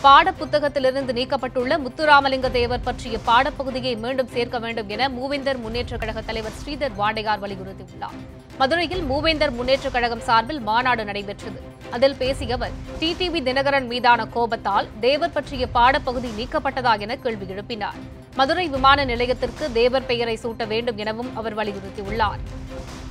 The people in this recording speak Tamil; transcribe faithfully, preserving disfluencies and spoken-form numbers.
பாடப்புத்தகத்திலிருந்து நீக்கப்பட்டுள்ள முத்துராமலிங்க தேவர் பற்றிய பாடப்பகுதியை மீண்டும் சேர்க்க வேண்டும் என மூவேந்தர் முன்னேற்றக் கழக தலைவர் ஸ்ரீதர் வாண்டையார் வலியுறுத்தியுள்ளார். மதுரையில் மூவேந்தர் முன்னேற்றக் கழகம் சார்பில் மாநாடு நடைபெற்றது. அதில் பேசிய அவர், டிடிவி தினகரன் மீதான கோபத்தால் தேவர் பற்றிய பாடப்பகுதி நீக்கப்பட்டதா என கேள்வி எழுப்பினார். மதுரை விமான நிலையத்திற்கு தேவர் பெயரை சூட்ட வேண்டும் எனவும் அவர் வலியுறுத்தியுள்ளார்.